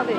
Imagínate.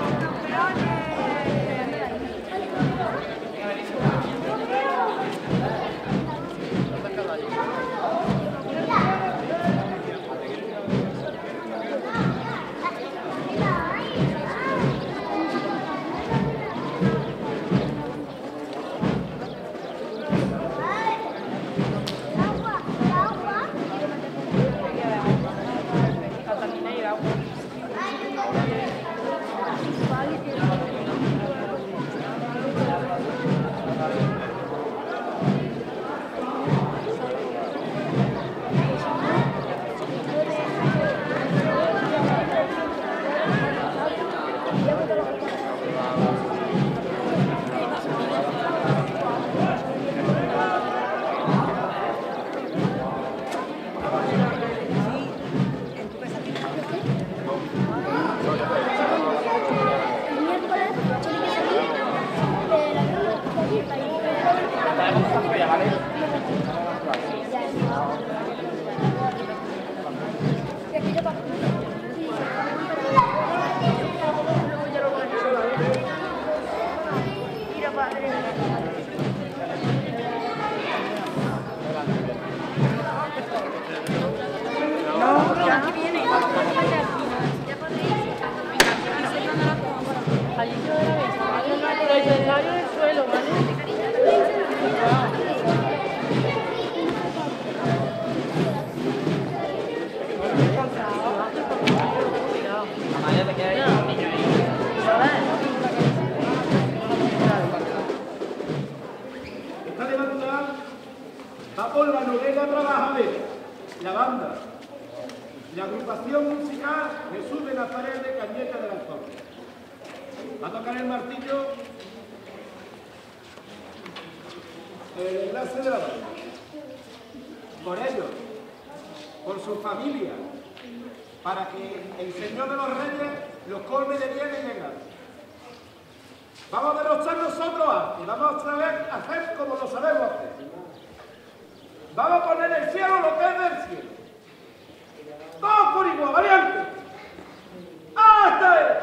Esta demanda va por la novela Trabajadera, la banda, la agrupación musical Jesús de Nazaret de Cañete del Altor. Va a tocar el martillo el enlace de la banda. Por ellos, por su familia, para que el Señor de los Reyes los colme de bienes y de gracia. Vamos a derrochar nosotros antes, vamos a saber hacer como lo sabemos hacer. Vamos a poner en el cielo lo que es del cielo. Todos por igual, valiente. ¡Hasta él!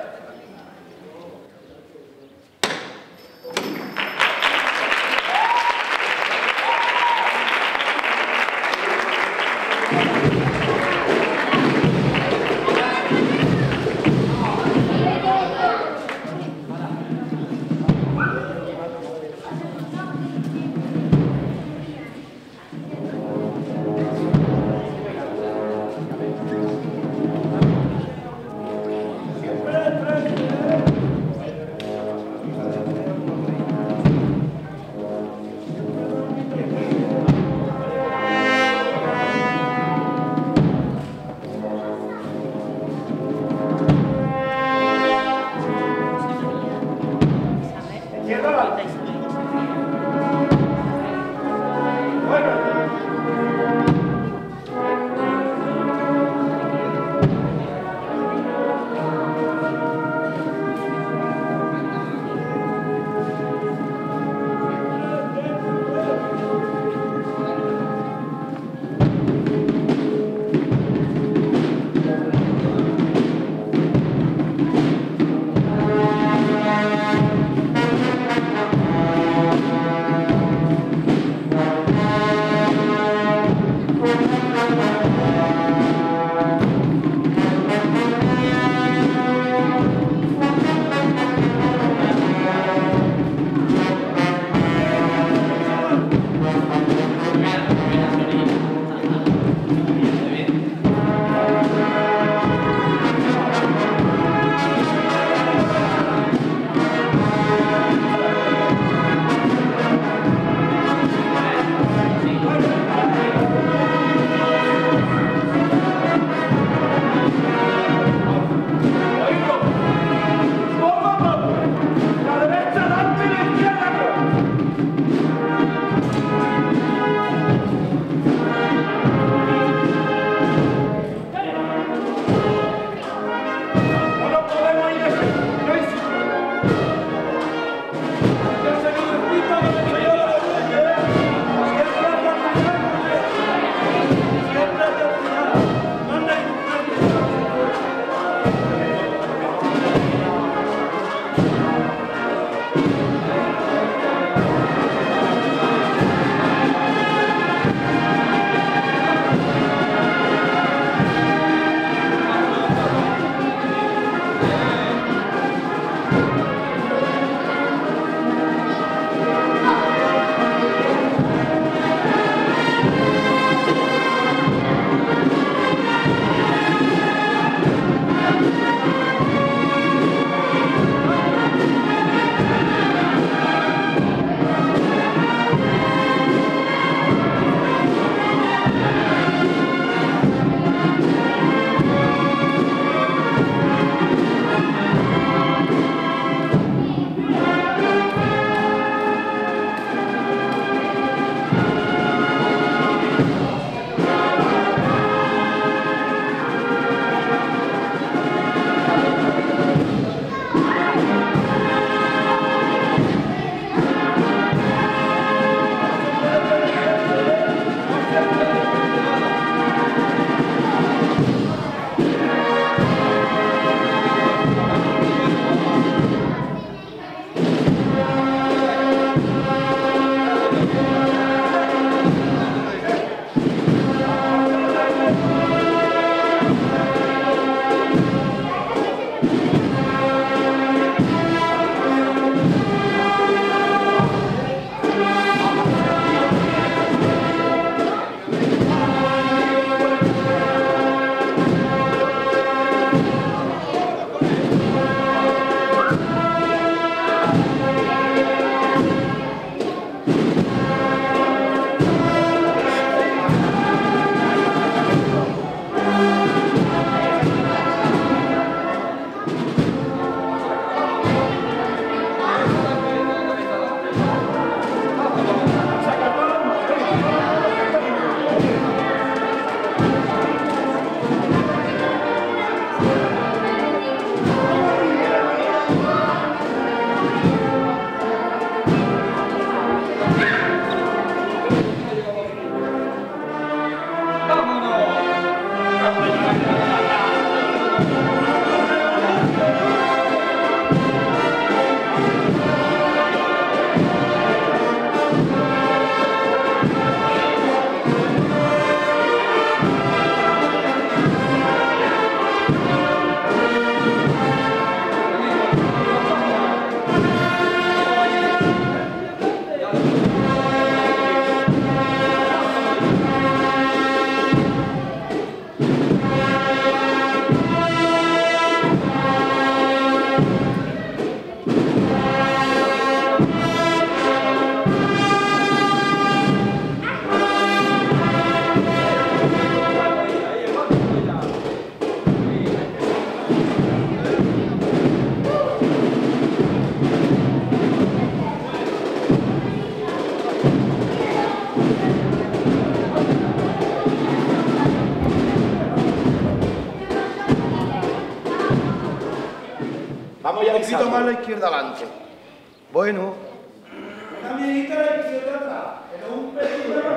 Vamos ya un poquito más a la izquierda adelante. Bueno. También a la izquierda atrás. Pero un pelín más.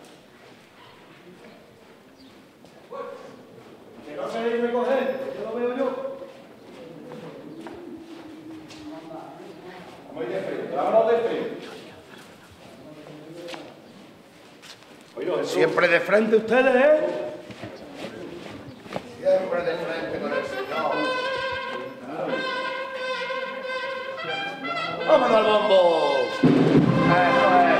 Que no se debe recoger, yo lo veo yo. Vamos de frente, vámonos de frente. Siempre de frente ustedes, ¿eh? Siempre de frente con el Señor. ¡Vámonos al bombo! ¡Eso es!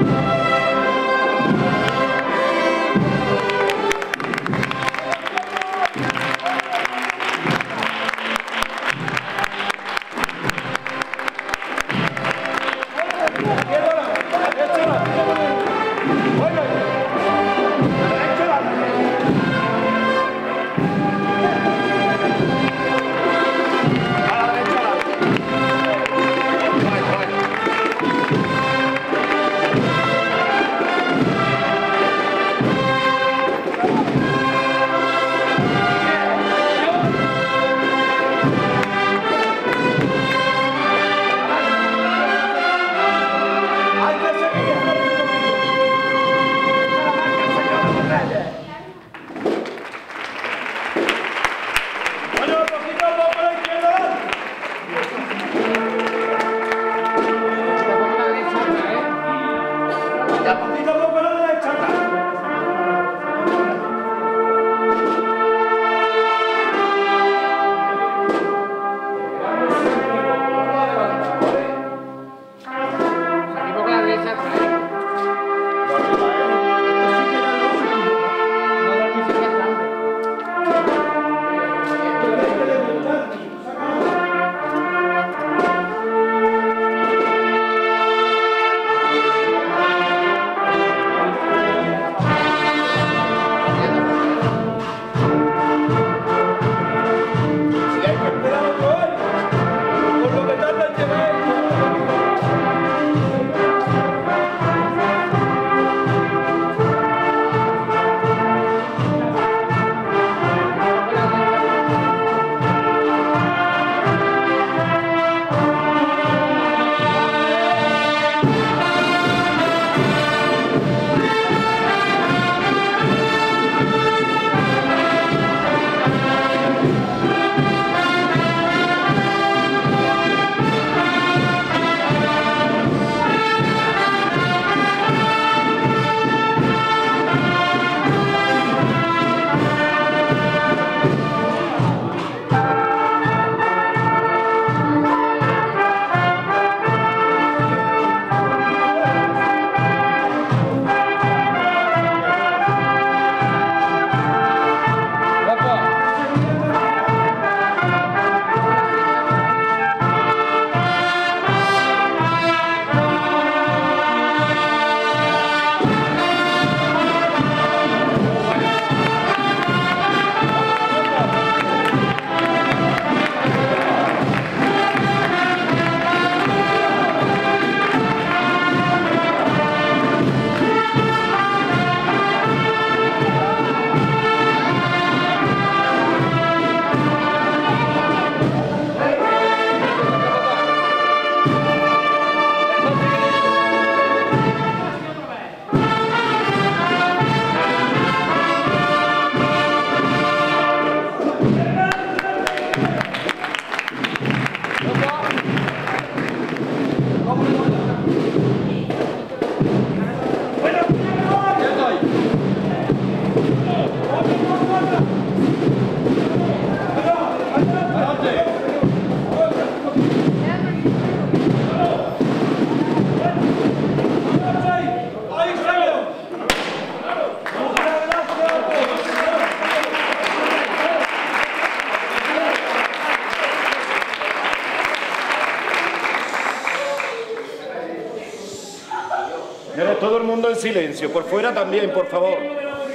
Señores, todo el mundo en silencio. Por fuera también, por favor. A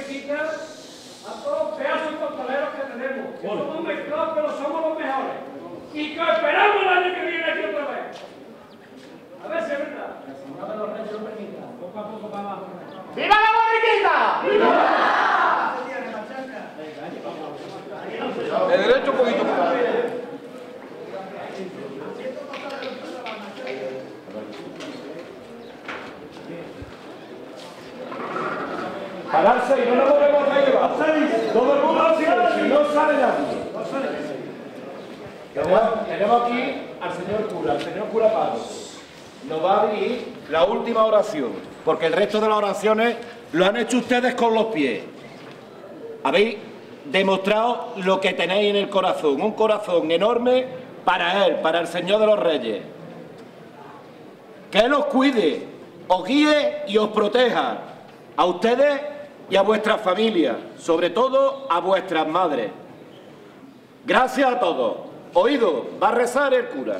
todos los pedazos y costaleros que tenemos. Que somos mezclados, pero somos los mejores. Y que esperamos el año que viene aquí otra vez. A ver si es verdad. Señor de los Reyes lo permita. Poco a poco para abajo. ¡Viva la borriquita! ¡Viva! De derecho un poquito más. Pararse y no nos volvemos a llevar. Todo el mundo silencio, no sale nadie. Tenemos aquí al señor cura, Pablo. Nos va a abrir la última oración, porque el resto de las oraciones lo han hecho ustedes con los pies. Habéis demostrado lo que tenéis en el corazón, un corazón enorme para Él, para el Señor de los Reyes. Que Él os cuide, os guíe y os proteja, a ustedes y a vuestras familias, sobre todo a vuestras madres. Gracias a todos. Oído, va a rezar el cura.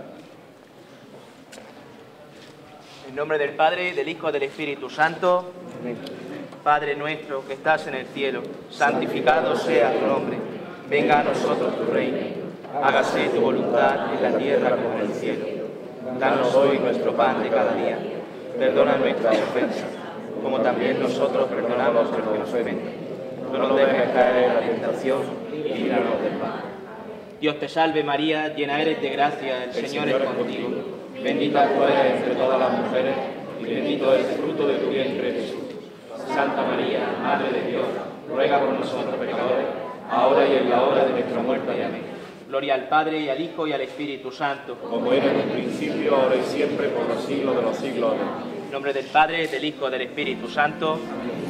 En nombre del Padre, del Hijo y del Espíritu Santo. Padre nuestro que estás en el cielo, santificado sea tu nombre. Venga a nosotros tu reino. Hágase tu voluntad en la tierra como en el cielo. Danos hoy nuestro pan de cada día. Perdona nuestras ofensas, como también nosotros perdonamos a los que nos ofenden. No nos dejes caer en la tentación y líbranos del mal. Dios te salve María, llena eres de gracia, el Señor es contigo. Bendita tú eres entre todas las mujeres, y bendito es el fruto de tu vientre, Jesús. Santa María, Madre de Dios, ruega por nosotros pecadores, ahora y en la hora de nuestra muerte. Amén. Gloria al Padre, y al Hijo, y al Espíritu Santo. Como era en un principio, ahora y siempre, por los siglos de los siglos. Amén. En nombre del Padre, del Hijo, y del Espíritu Santo.